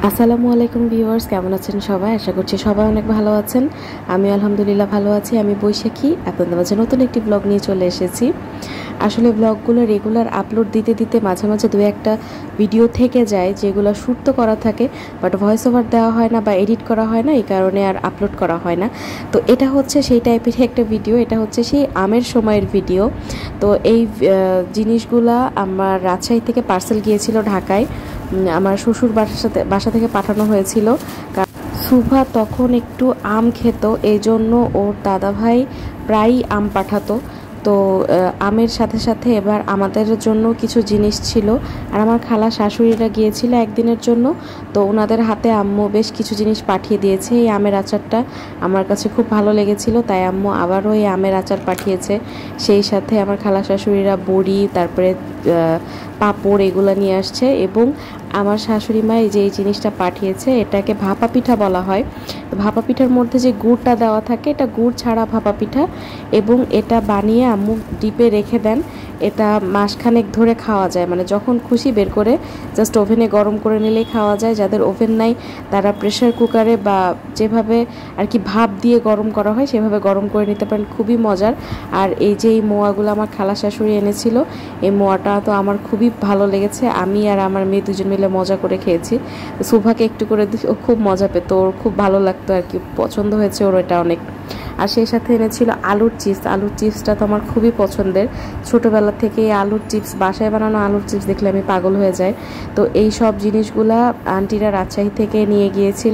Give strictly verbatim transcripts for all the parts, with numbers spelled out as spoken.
আসসালামু আলাইকুম ভিউয়ার্স, কেমন আছেন সবাই? আশা করছি সবাই অনেক ভালো আছেন। আমি আলহামদুলিল্লাহ ভালো আছি। আমি বৈশাখী আপনাদের মাঝে নতুন একটি ব্লগ নিয়ে চলে এসেছি। আসলে ব্লগগুলো রেগুলার আপলোড দিতে দিতে মাঝে মাঝে দু একটা ভিডিও থেকে যায়, যেগুলো শ্যুট তো করা থাকে বাট ভয়েস ওভার দেওয়া হয় না বা এডিট করা হয় না, এই কারণে আর আপলোড করা হয় না। তো এটা হচ্ছে সেই টাইপের একটা ভিডিও। এটা হচ্ছে সেই আমের সময়ের ভিডিও। তো এই জিনিসগুলা আমার রাজশাহী থেকে পার্সেল গিয়েছিল ঢাকায়, আমার শ্বশুর বাসার সাথে বাসা থেকে পাঠানো হয়েছিল। সুভা তখন একটু আম খেত, এই জন্য ওর দাদাভাই প্রায়ই আম পাঠাতো। তো আমের সাথে সাথে এবার আমাদের জন্য কিছু জিনিস ছিল, আর আমার খালা শাশুড়িরা গিয়েছিল একদিনের জন্য। তো ওনাদের হাতে আম্মু বেশ কিছু জিনিস পাঠিয়ে দিয়েছে। এই আমের আচারটা আমার কাছে খুব ভালো লেগেছিল, তাই আম্মু আবারও এই আমের আচার পাঠিয়েছে। সেই সাথে আমার খালা শাশুড়িরা বড়ি, তারপরে পাঁপড় এগুলো নিয়ে আসছে। এবং আমার শাশুড়ি মা এই যে এই জিনিসটা পাঠিয়েছে, এটাকে ভাপা পিঠা বলা হয়। ভাপা পিঠার মধ্যে যে গুড়টা দেওয়া থাকে, এটা গুড় ছাড়া ভাপা পিঠা, এবং এটা বানিয়ে আম্মু ডিপে রেখে দেন। এটা মাসখানেক ধরে খাওয়া যায়, মানে যখন খুশি বের করে জাস্ট ওভেনে গরম করে নিলেই খাওয়া যায়। যাদের ওভেন নাই তারা প্রেশার কুকারে বা যেভাবে আর কি ভাপ দিয়ে গরম করা হয় সেভাবে গরম করে নিতে পারেন, খুবই মজার। আর এই যে এই মোয়াগুলো আমার খালা শাশুড়ি এনেছিল, এই মোয়াটা তো আমার খুবই ভালো লেগেছে। আমি আর আমার মেয়ে দুজন মিলে মজা করে খেয়েছি। সুভাকে একটু করে ও খুব মজা পেত, ওর খুব ভালো লাগতো আর কি, পছন্দ হয়েছে ওর এটা অনেক। আর সেই সাথে এনেছিল আলুর চিপস। আলুর চিপসটা তো আমার খুবই পছন্দের, ছোটোবেলা থেকে এই আলুর চিপস, বাসায় বানানো আলুর চিপস দেখলে আমি পাগল হয়ে যাই। তো এই সব জিনিসগুলা আন্টিরা রাজশাহী থেকে নিয়ে গিয়েছিল।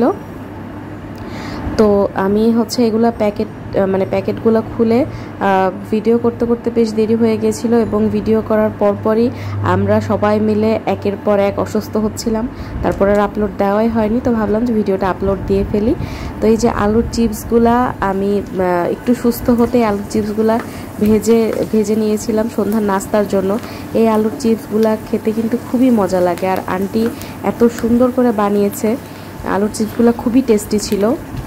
তো আমি হচ্ছে এগুলা প্যাকেট মানে প্যাকেটগুলো খুলে ভিডিও করতে করতে বেশ দেরি হয়ে গিয়েছিল, এবং ভিডিও করার পরপরই আমরা সবাই মিলে একের পর এক অসুস্থ হচ্ছিলাম। তারপর আর আপলোড দেওয়াই হয়নি, তো ভাবলাম যে ভিডিওটা আপলোড দিয়ে ফেলি। তো এই যে আলুর চিপসগুলা আমি একটু সুস্থ হতে আলুর চিপসগুলা ভেজে ভেজে নিয়েছিলাম সন্ধ্যার নাস্তার জন্য। এই আলুর চিপসগুলা খেতে কিন্তু খুবই মজা লাগে, আর আন্টি এত সুন্দর করে বানিয়েছে। আলুর চিপসগুলো খুবই টেস্টি ছিল।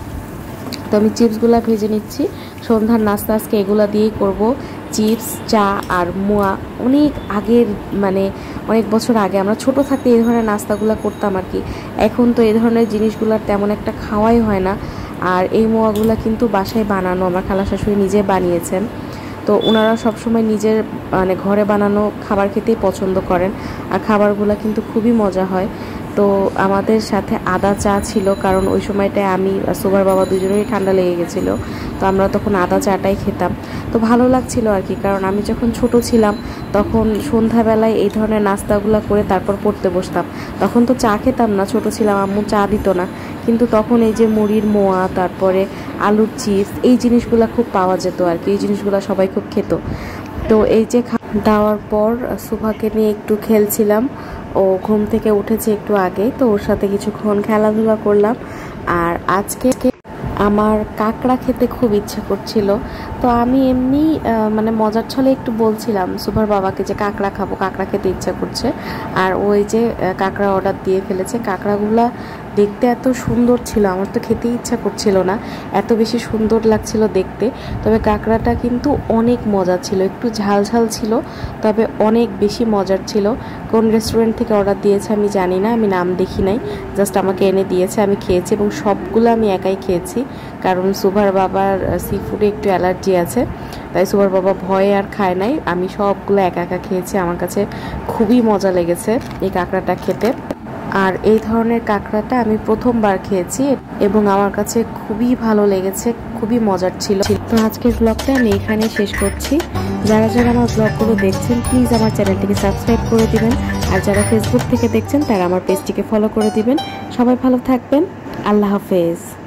তো আমি চিপসগুলো ভেজে নিচ্ছি, সন্ধ্যার নাস্তা আজকে এগুলো দিয়েই করব। চিপস, চা আর মোয়া। অনেক আগের মানে অনেক বছর আগে আমরা ছোট থাকতে এই ধরনের নাস্তাগুলো করতাম আর কি। এখন তো এই ধরনের জিনিসগুলোর তেমন একটা খাওয়াই হয় না। আর এই মোয়াগুলো কিন্তু বাসায় বানানো, আমার খালা শাশুড়ি নিজে বানিয়েছেন। তো ওনারা সবসময় নিজের মানে ঘরে বানানো খাবার খেতেই পছন্দ করেন, আর খাবারগুলো কিন্তু খুবই মজা হয়। তো আমাদের সাথে আদা চা ছিল, কারণ ওই সময়টায় আমি আর সুভার বাবা দুজনেরই ঠান্ডা লেগে গেছিলো, তো আমরা তখন আদা চাটাই খেতাম। তো ভালো লাগছিল আর কি, কারণ আমি যখন ছোট ছিলাম তখন সন্ধ্যাবেলায় এই ধরনের নাস্তাগুলো করে তারপর পড়তে বসতাম। তখন তো চা খেতাম না, ছোট ছিলাম, আম্মু চা দিত না, কিন্তু তখন এই যে মুড়ির মোয়া, তারপরে আলুর চিপস, এই জিনিসগুলো খুব পাওয়া যেত আর কি, এই জিনিসগুলো সবাই খুব খেত। তো এই যে দেওয়ার পর সুভাকে নিয়ে একটু খেলছিলাম, ও ঘুম থেকে উঠেছে একটু আগে, তো ওর সাথে কিছুক্ষণ খেলাধুলা করলাম। আর আজকে আমার কাঁকড়া খেতে খুব ইচ্ছা করছিল, তো আমি এমনি মানে মজার ছলে একটু বলছিলাম সুভার বাবাকে যে কাঁকড়া খাবো, কাঁকড়া খেতে ইচ্ছা করছে। আর ওই যে কাঁকড়া অর্ডার দিয়ে ফেলেছে। কাঁকড়াগুলা দেখতে এত সুন্দর ছিল, আমার তো খেতেই ইচ্ছা করছিল না, এত বেশি সুন্দর লাগছিল দেখতে। তবে কাঁকড়াটা কিন্তু অনেক মজা ছিল, একটু ঝাল ঝাল ছিল, তবে অনেক বেশি মজার ছিল। কোন রেস্টুরেন্ট থেকে অর্ডার দিয়েছে আমি জানি না, আমি নাম দেখি নাই, জাস্ট আমাকে এনে দিয়েছে, আমি খেয়েছি, এবং সবগুলো আমি একাই খেয়েছি, কারণ সুভার বাবার সি ফুডে একটু অ্যালার্জি আছে, তাই সুভার বাবা ভয়ে আর খায় নাই। আমি সবগুলো একা একা খেয়েছি, আমার কাছে খুবই মজা লেগেছে এই কাঁকড়াটা খেতে। আর এই ধরনের কাঁকড়াটা আমি প্রথমবার খেয়েছি, এবং আমার কাছে খুবই ভালো লেগেছে, খুবই মজার ছিল। তো আজকের ব্লগটা আমি এখানে শেষ করছি। যারা যারা আমার ব্লগগুলো দেখছেন প্লিজ আমার চ্যানেলটিকে সাবস্ক্রাইব করে দিবেন, আর যারা ফেসবুক থেকে দেখছেন তারা আমার পেজটিকে ফলো করে দিবেন। সবাই ভালো থাকবেন, আল্লাহ হাফেজ।